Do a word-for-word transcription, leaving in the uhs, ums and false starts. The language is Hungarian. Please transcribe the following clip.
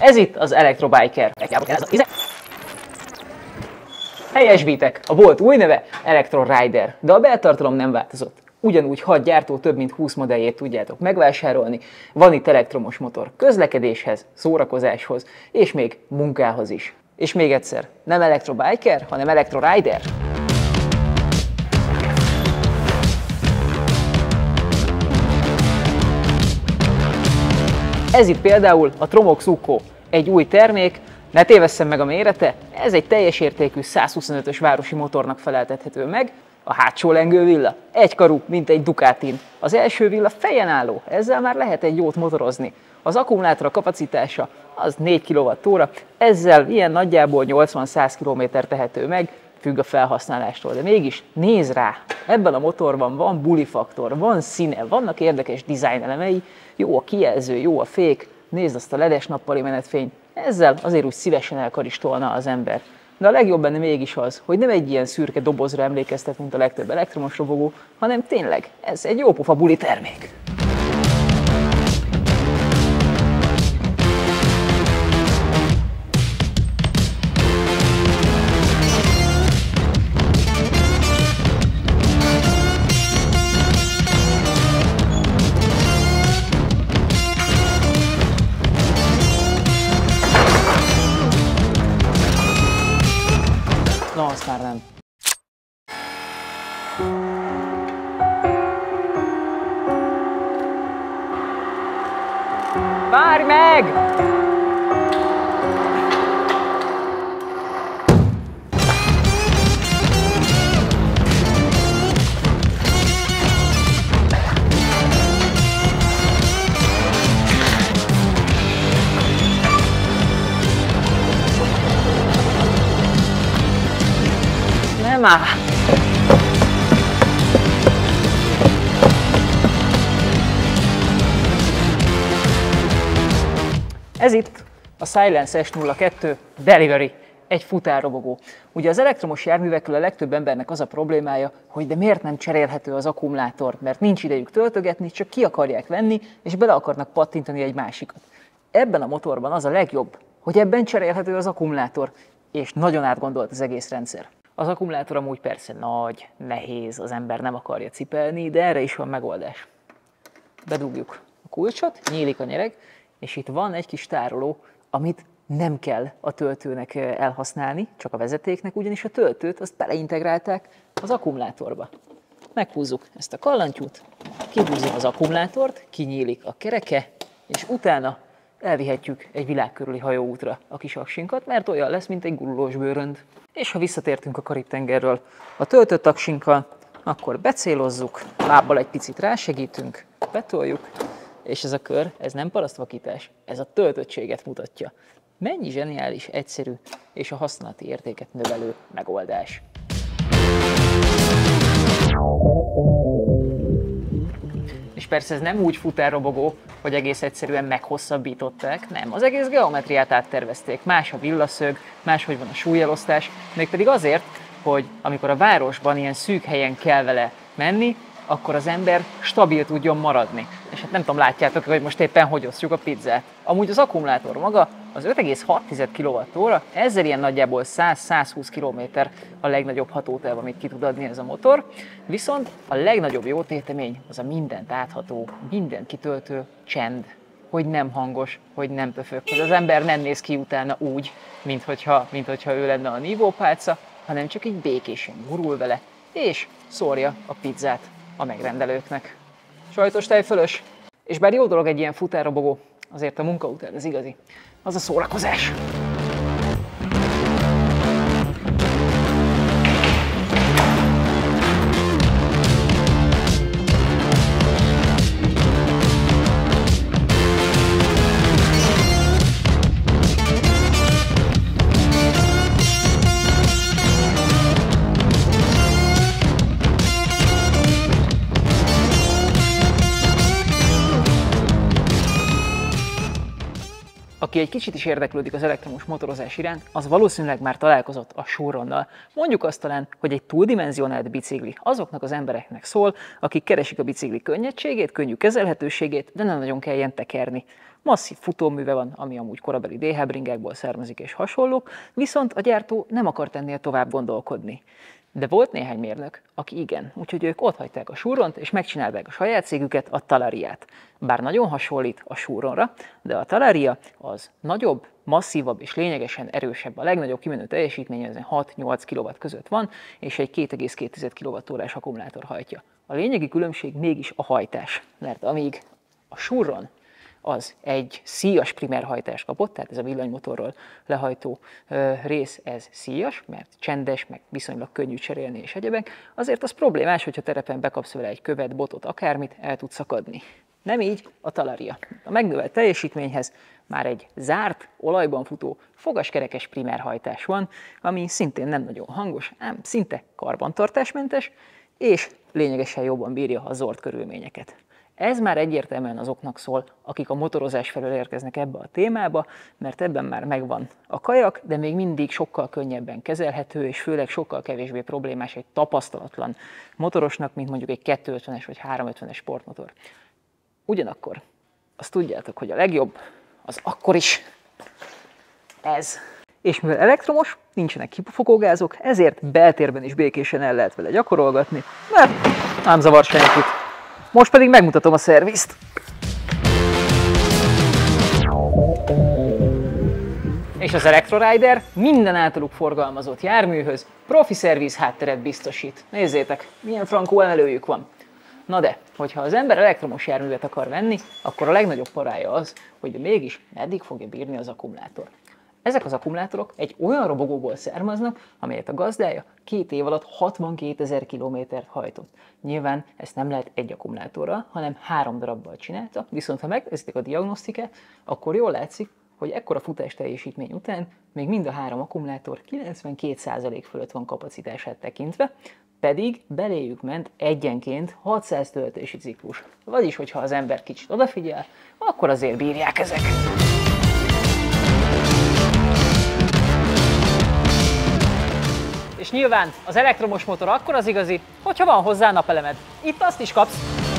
Ez itt az Electrobiker. Helyesbitek, a bolt új neve Electro Rider, de a beltartalom nem változott. Ugyanúgy hat gyártó több mint húsz modelljét tudjátok megvásárolni, van itt elektromos motor közlekedéshez, szórakozáshoz és még munkához is. És még egyszer, nem Electrobiker, hanem Electro Rider. Ez itt például a Tromox Ukko, egy új termék, ne tévesszem meg a mérete, ez egy teljes értékű százhuszonötös városi motornak feleltethető meg. A hátsó lengővilla egykarú, mint egy Ducatin. Az első villa fejen álló, ezzel már lehet egy jót motorozni. Az akkumulátor kapacitása az négy kilovattóra, ezzel ilyen nagyjából nyolcvan-száz kilométer tehető meg, függ a felhasználástól, de mégis nézd rá, ebben a motorban van bulifaktor, van színe, vannak érdekes dizájn elemei, jó a kijelző, jó a fék, nézd azt a ledes nappali menetfényt, ezzel azért úgy szívesen elkaristolna az ember. De a legjobb benne mégis az, hogy nem egy ilyen szürke dobozra emlékeztet, mint a legtöbb elektromos robogó, hanem tényleg ez egy jópofa buli termék. Na, azt már nem. Várj meg! Nem áll. Ez itt a Silence es nulla kettő Delivery, egy futárrobogó. Ugye az elektromos járművekkel a legtöbb embernek az a problémája, hogy de miért nem cserélhető az akkumulátor, mert nincs idejük töltögetni, csak ki akarják venni, és bele akarnak pattintani egy másikat. Ebben a motorban az a legjobb, hogy ebben cserélhető az akkumulátor, és nagyon átgondolt az egész rendszer. Az akkumulátor amúgy persze nagy, nehéz, az ember nem akarja cipelni, de erre is van megoldás. Bedugjuk a kulcsot, nyílik a nyereg, és itt van egy kis tároló, amit nem kell a töltőnek elhasználni, csak a vezetéknek, ugyanis a töltőt azt beleintegrálták az akkumulátorba. Meghúzzuk ezt a kallantyút, kihúzzuk az akkumulátort, kinyílik a kereke, és utána elvihetjük egy világ körüli hajóútra a kis aksinkat, mert olyan lesz, mint egy gurulós bőrönd. És ha visszatértünk a Karib-tengerről a töltött aksinkkal, akkor becélozzuk, lábbal egy picit rásegítünk, betoljuk, és ez a kör, ez nem parasztvakítás, ez a töltöttséget mutatja. Mennyi zseniális, egyszerű és a használati értéket növelő megoldás. És persze ez nem úgy futárrobogó, hogy egész egyszerűen meghosszabbították, nem, az egész geometriát áttervezték, más a villaszög, máshogy van a súlyelosztás, mégpedig azért, hogy amikor a városban ilyen szűk helyen kell vele menni, akkor az ember stabil tudjon maradni. És hát nem tudom, látjátok, hogy most éppen hogy osztjuk a pizzát. Amúgy az akkumulátor maga az öt egész hat kilovattóra, ezzel ilyen nagyjából száz-százhúsz kilométer a legnagyobb hatótáv, amit ki tud adni ez a motor. Viszont a legnagyobb jótétemény az a mindent átható, mindent kitöltő csend. Hogy nem hangos, hogy nem pöfög, hogy az ember nem néz ki utána úgy, mint hogyha, mint hogyha ő lenne a nívópálca, hanem csak így békésen gurul vele, és szórja a pizzát a megrendelőknek. Sajtos tejfölös, és bár jó dolog egy ilyen futárrobogó, azért a munka után ez igazi, az a szórakozás. A Aki egy kicsit is érdeklődik az elektromos motorozás iránt, az valószínűleg már találkozott a Suronnal. Mondjuk azt talán, hogy egy túldimenzionált bicikli azoknak az embereknek szól, akik keresik a bicikli könnyedségét, könnyű kezelhetőségét, de nem nagyon kelljen tekerni. Masszív futóműve van, ami amúgy korabeli dé há bringákból származik és hasonlók, viszont a gyártó nem akart ennél tovább gondolkodni. De volt néhány mérnök, aki igen, úgyhogy ők otthagyták a Suront, és megcsinálták a saját cégüket, a Talariát. Bár nagyon hasonlít a Suronra, de a Talaria az nagyobb, masszívabb és lényegesen erősebb. A legnagyobb kimenő teljesítménye ezen hat-nyolc kilowatt között van, és egy két egész két kilowattórás akkumulátor hajtja. A lényegi különbség mégis a hajtás, mert amíg a Suron az egy szíjas primerhajtást kapott, tehát ez a villanymotorról lehajtó ö, rész, ez szíjas, mert csendes, meg viszonylag könnyű cserélni és egyebek, azért az problémás, hogyha terepen bekapsz vele egy követ, botot, akármit, el tud szakadni. Nem így a Talaria. A megnövelt teljesítményhez már egy zárt, olajban futó, fogaskerekes primerhajtás van, ami szintén nem nagyon hangos, ám szinte karbantartásmentes, és lényegesen jobban bírja a zord körülményeket. Ez már egyértelműen azoknak szól, akik a motorozás felől érkeznek ebbe a témába, mert ebben már megvan a kajak, de még mindig sokkal könnyebben kezelhető, és főleg sokkal kevésbé problémás egy tapasztalatlan motorosnak, mint mondjuk egy kétszázötvenes vagy háromszázötvenes sportmotor. Ugyanakkor azt tudjátok, hogy a legjobb az akkor is ez. És mivel elektromos, nincsenek kipufogógázok, ezért beltérben is békésen el lehet vele gyakorolgatni, mert nem zavar senkit. Most pedig megmutatom a szervizt. És az Electrorider minden általuk forgalmazott járműhöz profi szerviz hátteret biztosít. Nézzétek, milyen frankó emelőjük van. Na de, hogyha az ember elektromos járművet akar venni, akkor a legnagyobb parája az, hogy mégis meddig fogja bírni az akkumulátor. Ezek az akkumulátorok egy olyan robogóból származnak, amelyet a gazdája két év alatt hatvankétezer kilométert hajtott. Nyilván ezt nem lehet egy akkumulátorral, hanem három darabbal csinálta, viszont ha megnézitek a diagnosztikát, akkor jól látszik, hogy ekkora futás teljesítmény után még mind a három akkumulátor kilencvenkét százalék fölött van kapacitását tekintve, pedig beléjük ment egyenként hatszáz töltési ciklus. Vagyis, hogyha az ember kicsit odafigyel, akkor azért bírják ezek. És nyilván az elektromos motor akkor az igazi, hogyha van hozzá napelemed. Itt azt is kapsz.